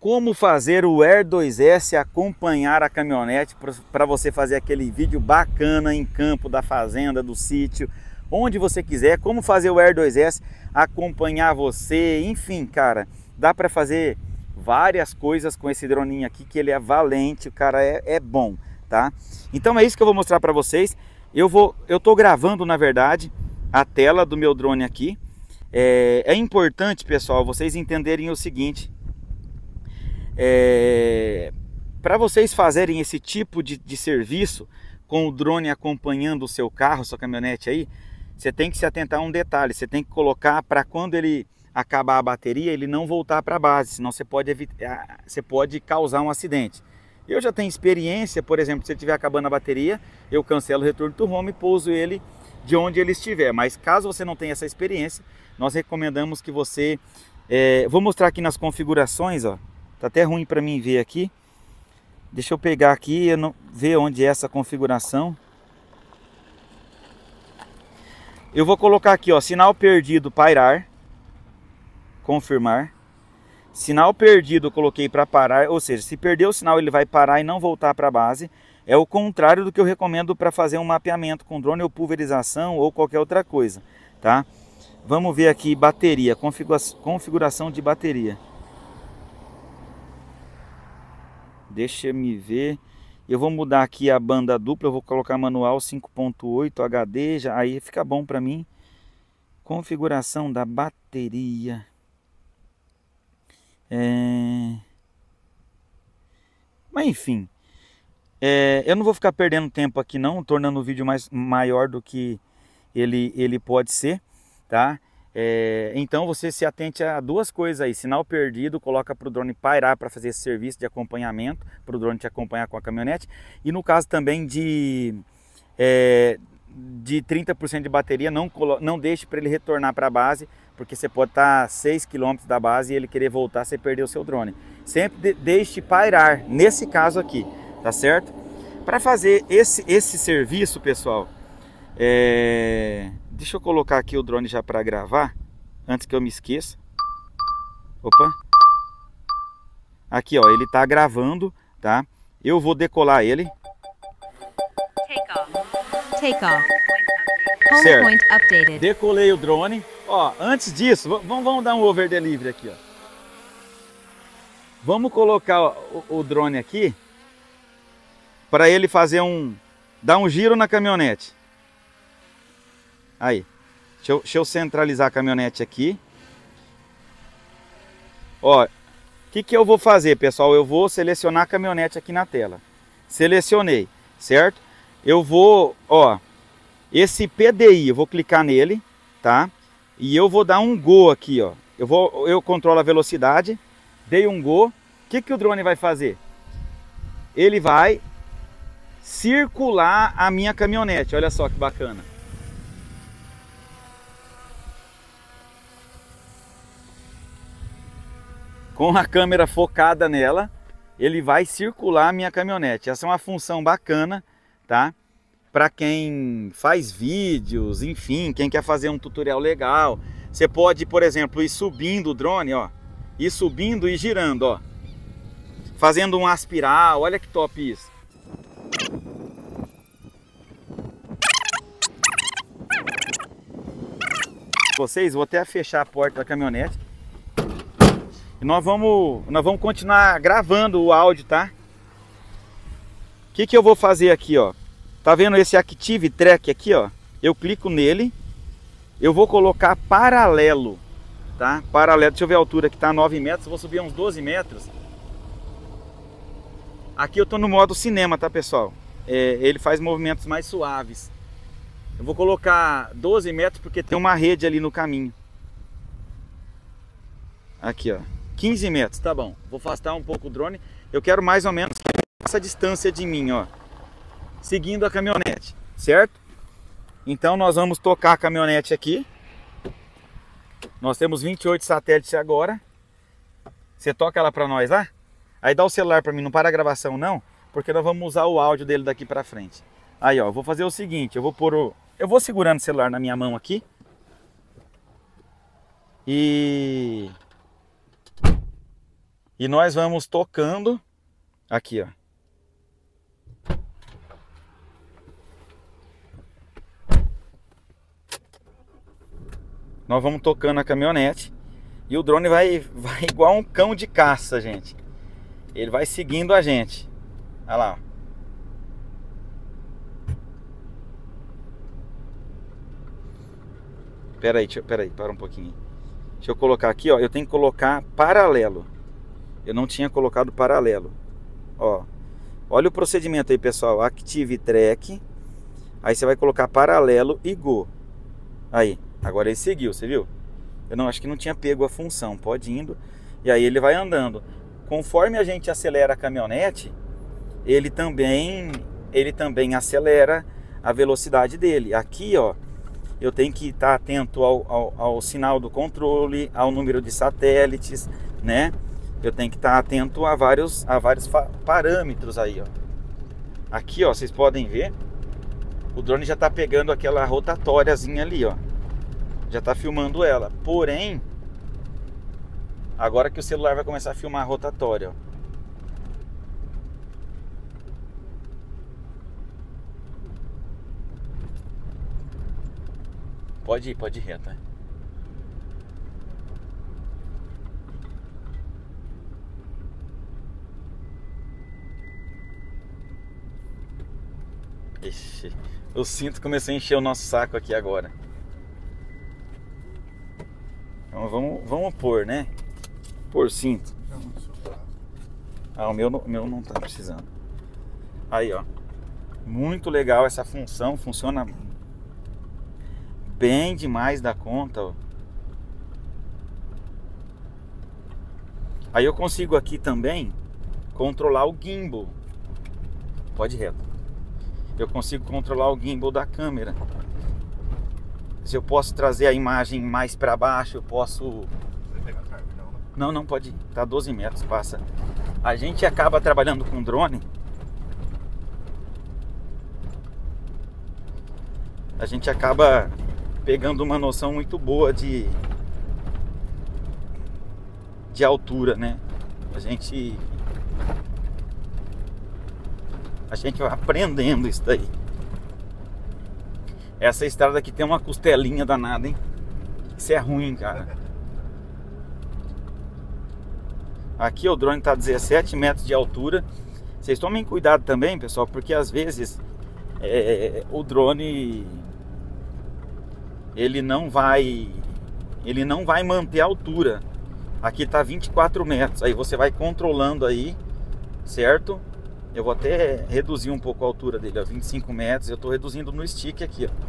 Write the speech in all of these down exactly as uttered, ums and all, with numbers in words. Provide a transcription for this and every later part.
como fazer o Air dois S acompanhar a caminhonete para você fazer aquele vídeo bacana em campo da fazenda, do sítio, onde você quiser. Como fazer o Air dois S acompanhar você, enfim, cara, dá para fazer várias coisas com esse droninho aqui, que ele é valente, o cara é, é bom, tá? Então é isso que eu vou mostrar para vocês. Eu vou, eu tô gravando, na verdade, a tela do meu drone aqui. É, é importante, pessoal, vocês entenderem o seguinte. É, para vocês fazerem esse tipo de, de serviço com o drone acompanhando o seu carro, sua caminhonete aí, você tem que se atentar a um detalhe. Você tem que colocar para quando ele acabar a bateria, ele não voltar para a base, senão você pode evitar, você pode causar um acidente. Eu já tenho experiência, por exemplo, se ele estiver acabando a bateria, eu cancelo o return to home e pouso ele de onde ele estiver. Mas caso você não tenha essa experiência, nós recomendamos que você... É, vou mostrar aqui nas configurações, ó. Tá até ruim para mim ver aqui. Deixa eu pegar aqui e não ver onde é essa configuração. Eu vou colocar aqui, ó, sinal perdido pairar. Confirmar. Sinal perdido eu coloquei para parar, ou seja, se perder o sinal ele vai parar e não voltar para a base. É o contrário do que eu recomendo para fazer um mapeamento com drone ou pulverização ou qualquer outra coisa, tá? Vamos ver aqui bateria, configura configuração de bateria. Deixa eu me ver. Eu vou mudar aqui a banda dupla. Eu vou colocar manual cinco ponto oito H D. Já, aí fica bom para mim. Configuração da bateria. É... Mas enfim. É... Eu não vou ficar perdendo tempo aqui não. Tornando o vídeo mais maior do que ele, ele pode ser. Tá? É, então você se atente a duas coisas aí. Sinal perdido, coloca para o drone pairar para fazer esse serviço de acompanhamento, para o drone te acompanhar com a caminhonete. E no caso também de, é, de trinta por cento de bateria, não, não deixe para ele retornar para a base, porque você pode estar a seis quilômetros da base e ele querer voltar, você perder o seu drone. Sempre de, deixe pairar, nesse caso aqui, tá certo? Para fazer esse, esse serviço, pessoal, é... deixa eu colocar aqui o drone já para gravar, antes que eu me esqueça. Opa. Aqui, ó, ele tá gravando, tá? Eu vou decolar ele. Take off. Take off. Home certo. Point updated. Decolei o drone. Ó, antes disso, vamos, vamos dar um over delivery aqui, ó. Vamos colocar o, o drone aqui para ele fazer um, dar um giro na caminhonete. Aí, deixa eu, deixa eu centralizar a caminhonete aqui. Ó, o que que eu vou fazer, pessoal? Eu vou selecionar a caminhonete aqui na tela. Selecionei, certo? Eu vou, ó, esse P D I, eu vou clicar nele, tá? E eu vou dar um go aqui, ó. Eu vou, eu controlo a velocidade, dei um go. O que que o drone vai fazer? Ele vai circular a minha caminhonete. Olha só que bacana. Com a câmera focada nela, ele vai circular a minha caminhonete. Essa é uma função bacana, tá? Para quem faz vídeos, enfim, quem quer fazer um tutorial legal. Você pode, por exemplo, ir subindo o drone, ó. Ir subindo e girando, ó. Fazendo um aspiral, olha que top isso. Vocês, vou até fechar a porta da caminhonete. Nós vamos, nós vamos continuar gravando o áudio, tá? O que que eu vou fazer aqui, ó? Tá vendo esse Active Track aqui, ó? Eu clico nele. Eu vou colocar paralelo, tá? Paralelo, deixa eu ver a altura aqui, tá nove metros. Eu vou subir uns doze metros. Aqui eu tô no modo cinema, tá, pessoal? É, ele faz movimentos mais suaves. Eu vou colocar doze metros porque tem uma rede ali no caminho. Aqui, ó. quinze metros, tá bom. Vou afastar um pouco o drone. Eu quero mais ou menos essa distância de mim, ó. Seguindo a caminhonete, certo? Então nós vamos tocar a caminhonete aqui. Nós temos vinte e oito satélites agora. Você toca ela pra nós lá? Aí dá o celular pra mim, não para a gravação não, porque nós vamos usar o áudio dele daqui pra frente. Aí, ó, eu vou fazer o seguinte, eu vou pôr o... Eu vou segurando o celular na minha mão aqui. E... E nós vamos tocando aqui, ó. Nós vamos tocando a caminhonete e o drone vai, vai igual um cão de caça, gente. Ele vai seguindo a gente. Olha lá. Pera aí, deixa, pera aí, para um pouquinho. Deixa eu colocar aqui, ó. Eu tenho que colocar paralelo. Eu não tinha colocado paralelo. Ó. Olha o procedimento aí, pessoal. Active Track. Aí você vai colocar paralelo e Go. Aí. Agora ele seguiu, você viu? Eu não acho que não tinha pego a função. Pode indo. E aí ele vai andando. Conforme a gente acelera a caminhonete, ele também, ele também acelera a velocidade dele. Aqui, ó, eu tenho que estar atento ao, ao, ao sinal do controle, ao número de satélites, né? Eu tenho que estar atento a vários, a vários parâmetros aí, ó. Aqui, ó, vocês podem ver, o drone já está pegando aquela rotatóriazinha ali, ó. Já está filmando ela. Porém, agora que o celular vai começar a filmar a rotatória, ó. Pode ir, pode ir reto, né? Ixi, o cinto começou a encher o nosso saco aqui agora. Então vamos, vamos pôr, né? Pôr cinto. Ah, o meu, o meu não tá precisando. Aí, ó. Muito legal essa função. Funciona bem demais da conta, ó. Aí eu consigo aqui também controlar o gimbal. Pode ir reto. Eu consigo controlar o gimbal da câmera. Se eu posso trazer a imagem mais para baixo, eu posso... Não, não, pode ir. Tá doze metros, passa. A gente acaba trabalhando com drone. A gente acaba pegando uma noção muito boa de de altura, né? A gente a gente vai aprendendo isso daí. Essa estrada aqui tem uma costelinha danada, hein? Isso é ruim, cara. Aqui o drone tá dezessete metros de altura. Vocês tomem cuidado também, pessoal, porque às vezes é, o drone ele não vai ele não vai manter a altura. Aqui tá vinte e quatro metros. Aí você vai controlando aí, certo? Eu vou até reduzir um pouco a altura dele, ó, vinte e cinco metros. Eu tô reduzindo no stick aqui, ó.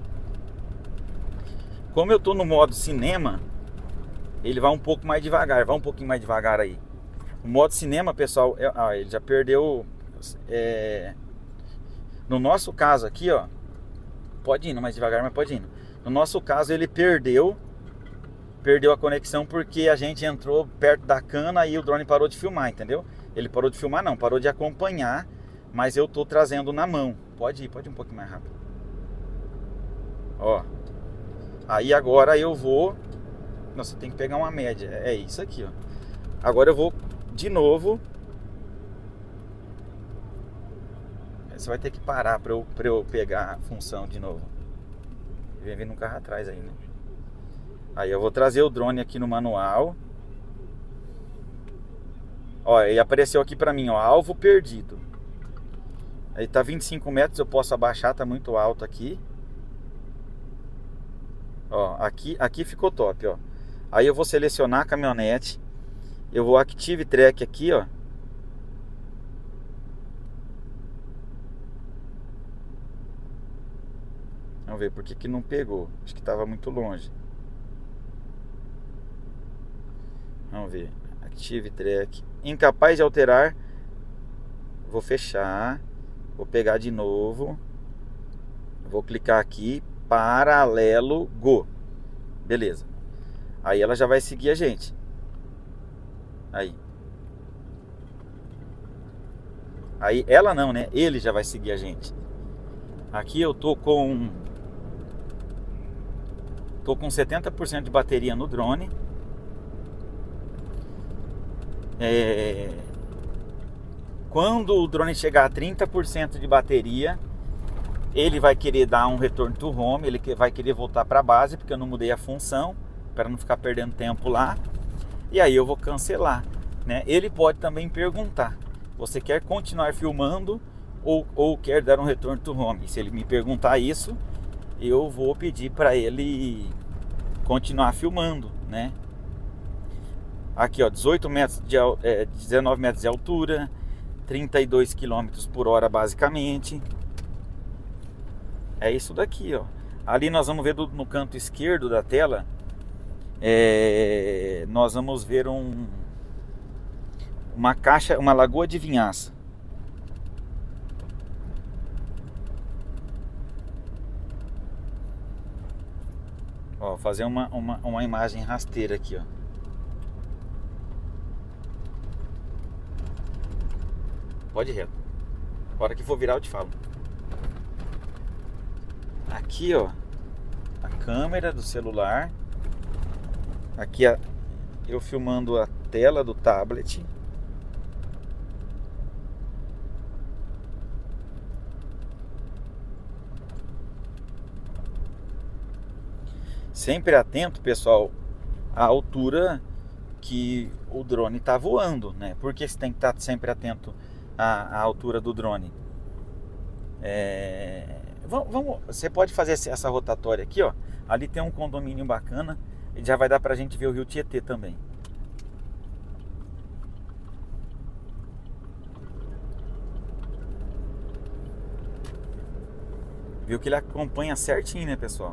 Como eu tô no modo cinema, ele vai um pouco mais devagar. Vai um pouquinho mais devagar aí. O modo cinema, pessoal, é, ah, ele já perdeu. É, no nosso caso aqui, ó, pode ir mais devagar, mas pode ir. No nosso caso, ele perdeu, perdeu a conexão porque a gente entrou perto da cana e o drone parou de filmar, entendeu? Ele parou de filmar, não, parou de acompanhar, mas eu tô trazendo na mão. Pode ir, pode ir um pouquinho mais rápido. Ó. Aí agora eu vou... Nossa, tem que pegar uma média. É isso aqui, ó. Agora eu vou de novo. Você vai ter que parar para eu, pra eu pegar a função de novo. Vem vindo um carro atrás aí, né? Aí eu vou trazer o drone aqui no manual. Ó, ele apareceu aqui pra mim, ó, alvo perdido. Aí tá vinte e cinco metros, eu posso abaixar, tá muito alto aqui. Ó, aqui, aqui ficou top, ó. Aí eu vou selecionar a caminhonete. Eu vou Active Track aqui, ó. Vamos ver por que que não pegou. Acho que tava muito longe. Vamos ver. Active Track. Incapaz de alterar. Vou fechar. Vou pegar de novo. Vou clicar aqui. Paralelo Go. Beleza. Aí ela já vai seguir a gente. Aí. Aí ela não, né? Ele já vai seguir a gente. Aqui eu tô com Tô com setenta por cento de bateria no drone. É... Quando o drone chegar a trinta por cento de bateria, ele vai querer dar um return to home, ele vai querer voltar para a base, porque eu não mudei a função, para não ficar perdendo tempo lá. E aí eu vou cancelar, né? Ele pode também perguntar: você quer continuar filmando ou, ou quer dar um return to home? E se ele me perguntar isso, eu vou pedir para ele continuar filmando, né? Aqui, ó, dezoito metros de, é, dezenove metros de altura, trinta e dois quilômetros por hora basicamente. É isso daqui, ó. Ali nós vamos ver do, no canto esquerdo da tela, é, nós vamos ver um, uma caixa, uma lagoa de vinhaça. Ó, vou fazer uma, uma, uma imagem rasteira aqui, ó. Pode ir reto. A hora que for virar eu te falo. Aqui, ó, a câmera do celular. Aqui a, eu filmando a tela do tablet. Sempre atento, pessoal, à altura que o drone está voando, né? Porque você tem que estar sempre atento à, à altura do drone. É... Vamos, vamos, você pode fazer essa rotatória aqui, ó. Ali tem um condomínio bacana e já vai dar pra gente ver o rio Tietê também. Viu que ele acompanha certinho, né, pessoal?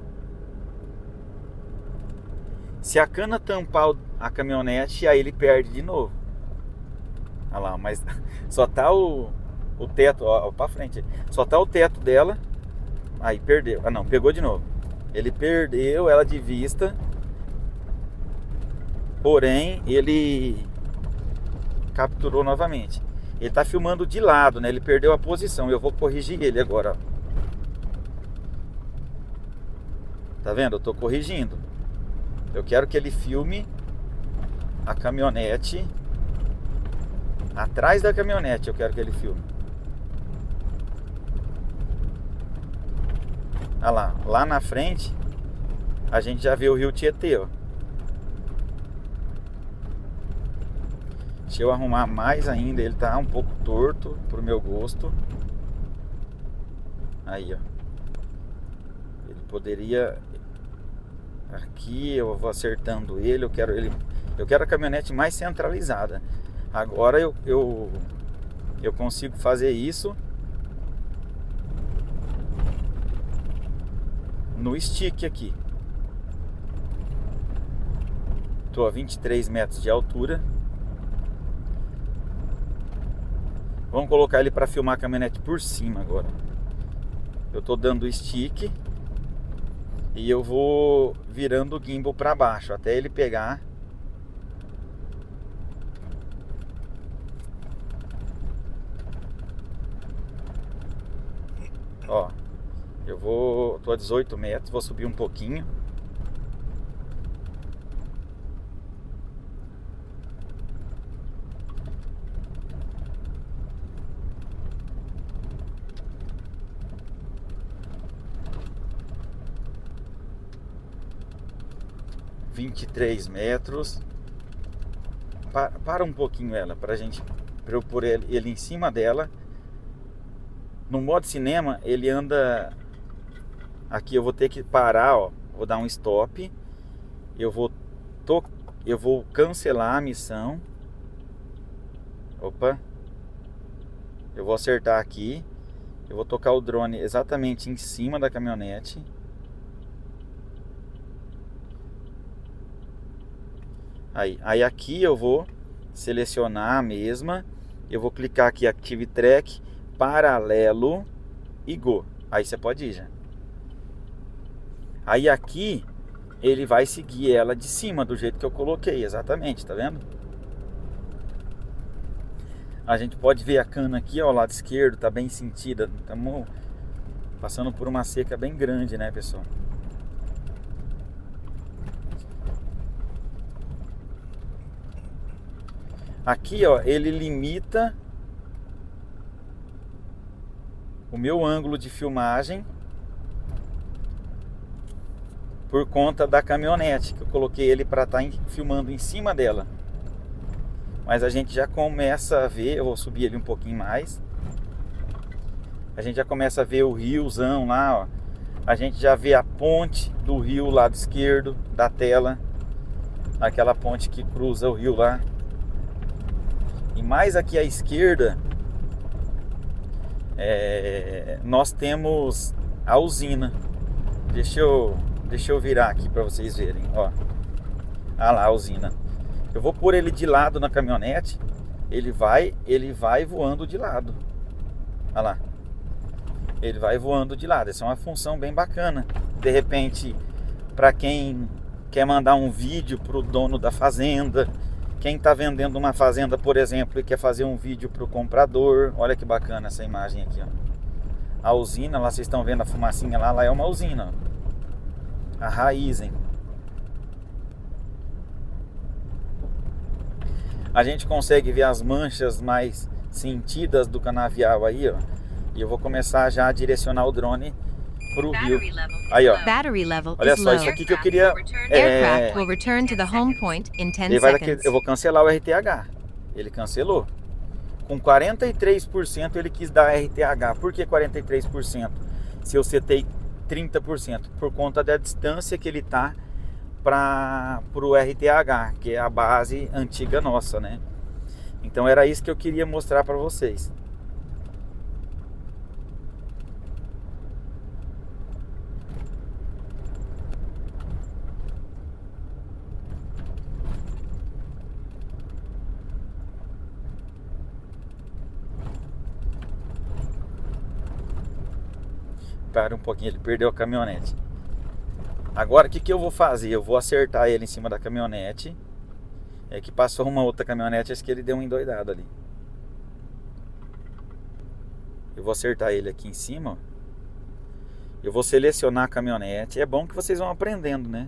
Se a cana tampar a caminhonete, aí ele perde de novo. Olha lá, mas só tá o, o teto, ó, ó, pra frente. Só tá o teto dela. Aí perdeu. Ah não, pegou de novo. Ele perdeu ela de vista. Porém, ele capturou novamente. Ele tá filmando de lado, né? Ele perdeu a posição. Eu vou corrigir ele agora, ó. Tá vendo? Eu tô corrigindo. Eu quero que ele filme a caminhonete. Atrás da caminhonete eu quero que ele filme. Olha lá, lá na frente a gente já vê o rio Tietê, ó. Deixa eu arrumar mais ainda, ele tá um pouco torto pro meu gosto. Aí, ó. Ele poderia... Aqui eu vou acertando ele, eu quero ele, eu quero a caminhonete mais centralizada. Agora eu, eu, eu consigo fazer isso no stick aqui. Estou a vinte e três metros de altura. Vamos colocar ele para filmar a caminhonete por cima agora. Eu estou dando stick e eu vou virando o gimbal para baixo até ele pegar. Ó, eu vou, tô a dezoito metros, vou subir um pouquinho. vinte e três metros. Para, para um pouquinho ela, pra gente, pra eu pôr ele, ele em cima dela. No modo cinema, ele anda... Aqui eu vou ter que parar, ó. Vou dar um stop. Eu vou, to... eu vou cancelar a missão. Opa. Eu vou acertar aqui. Eu vou tocar o drone exatamente em cima da caminhonete. Aí, aí aqui eu vou selecionar a mesma. Eu vou clicar aqui, Active Track, paralelo e Go. Aí você pode ir já. Aí aqui ele vai seguir ela de cima do jeito que eu coloquei, exatamente, tá vendo? A gente pode ver a cana aqui, ó, ao lado esquerdo, tá bem sentida. Estamos passando por uma seca bem grande, né, pessoal? Aqui, ó, ele limita o meu ângulo de filmagem por conta da caminhonete, que eu coloquei ele para estar filmando em cima dela. Mas a gente já começa a ver, eu vou subir ele um pouquinho mais. A gente já começa a ver o riozão lá, ó. A gente já vê a ponte do rio lado esquerdo da tela. Aquela ponte que cruza o rio lá. E mais aqui à esquerda, é, nós temos a usina. Deixa eu, deixa eu virar aqui para vocês verem, ó. Ah lá, a usina. Eu vou pôr ele de lado na caminhonete. Ele vai, ele vai voando de lado. Olha lá. Ele vai voando de lado. Essa é uma função bem bacana. De repente, para quem quer mandar um vídeo para o dono da fazenda, quem está vendendo uma fazenda, por exemplo, e quer fazer um vídeo para o comprador. Olha que bacana essa imagem aqui, ó. A usina, lá vocês estão vendo a fumacinha lá, lá é uma usina, ó. A Raizen. A gente consegue ver as manchas mais sentidas do canavial aí, ó. E eu vou começar já a direcionar o drone pro rio. Aí, ó. Battery level Olha is só, low. isso aqui que eu queria... Aircraft É, will return to the home point in ten ele vai daqui, seconds. eu vou cancelar o R T H. Ele cancelou. Com quarenta e três por cento ele quis dar R T H. Por que quarenta e três por cento? Se eu setei trinta por cento. Por conta da distância que ele tá para o R T H, que é a base antiga nossa, né? Então era isso que eu queria mostrar para vocês. Para um pouquinho, ele perdeu a caminhonete. Agora o que, que eu vou fazer? Eu vou acertar ele em cima da caminhonete. É que passou uma outra caminhonete, acho que ele deu um endoidado ali. Eu vou acertar ele aqui em cima, ó. Eu vou selecionar a caminhonete. É bom que vocês vão aprendendo, né?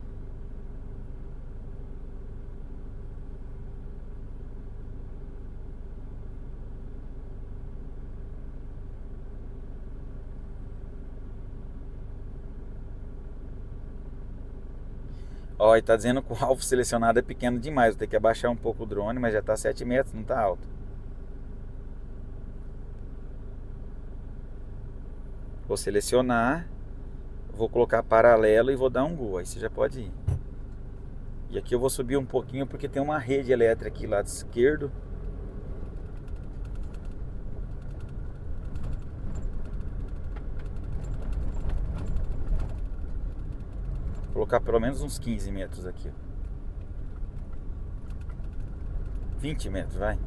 Ó, e tá dizendo que o alvo selecionado é pequeno demais. Vou ter que abaixar um pouco o drone, mas já tá sete metros, não tá alto. Vou selecionar, vou colocar paralelo e vou dar um gol. Aí você já pode ir. E aqui eu vou subir um pouquinho porque tem uma rede elétrica aqui lado esquerdo. Vou colocar pelo menos uns quinze metros aqui. vinte metros, vai.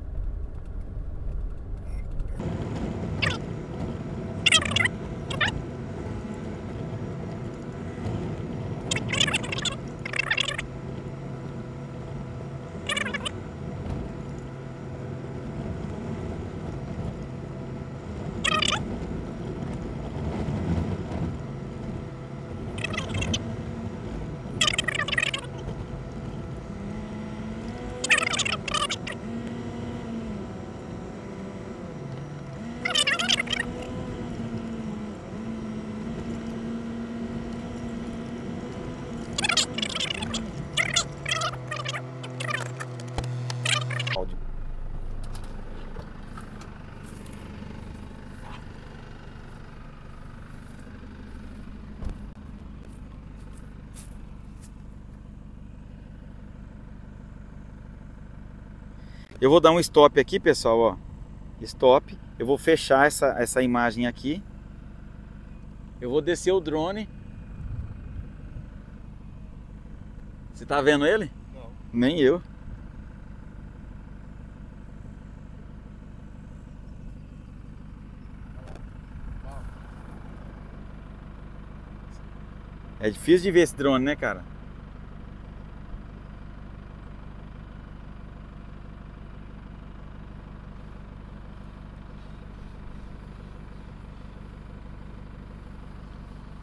Eu vou dar um stop aqui, pessoal, ó. Stop. Eu vou fechar essa, essa imagem aqui. Eu vou descer o drone. Você tá vendo ele? Não. Nem eu. É difícil de ver esse drone, né, cara?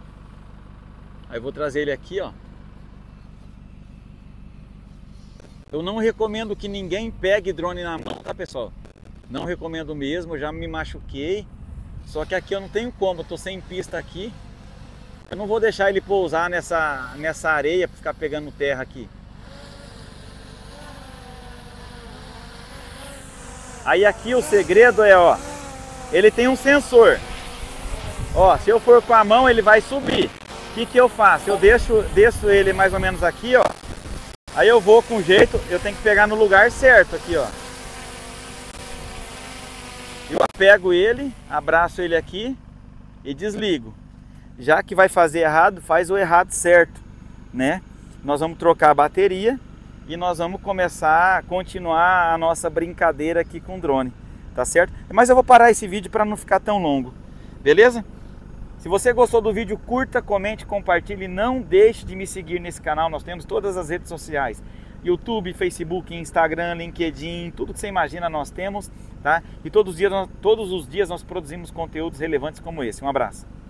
Aí eu vou trazer ele aqui, ó. Eu não recomendo que ninguém pegue drone na mão, tá pessoal? Não recomendo mesmo, eu já me machuquei. Só que aqui eu não tenho como, eu tô sem pista aqui. Eu não vou deixar ele pousar nessa, nessa areia para ficar pegando terra aqui. Aí aqui o segredo é, ó, ele tem um sensor. Ó, se eu for com a mão ele vai subir. O que que eu faço? Eu deixo, desço ele mais ou menos aqui, ó. Aí eu vou com jeito, eu tenho que pegar no lugar certo aqui, ó. Eu pego ele, abraço ele aqui e desligo. Já que vai fazer errado, faz o errado certo, né? Nós vamos trocar a bateria e nós vamos começar a continuar a nossa brincadeira aqui com o drone, tá certo? Mas eu vou parar esse vídeo para não ficar tão longo, beleza? Se você gostou do vídeo, curta, comente, compartilhe. Não deixe de me seguir nesse canal. Nós temos todas as redes sociais. YouTube, Facebook, Instagram, LinkedIn, tudo que você imagina nós temos, tá? E todos os dias, todos os dias nós produzimos conteúdos relevantes como esse. Um abraço.